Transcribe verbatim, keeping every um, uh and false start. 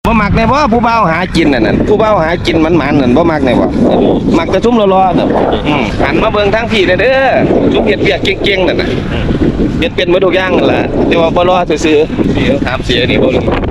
บ่มักในบ่ผู้เบาหากินนั่นน่ะผู้เบาหากินมันหมันนั่นบ่มักในบ่มักแต่ทุ่มรอๆน่ะอืมหันมาเบิ่งทางพี่เด้อทุกเฮ็ดเวียกเก่งๆนั่นน่ะเฮ็ดเป็นหมดทุกอย่างนั่นล่ะแต่ว่าบ่รอซื่อๆพี่ต้องถามเสียนี่บ่รู้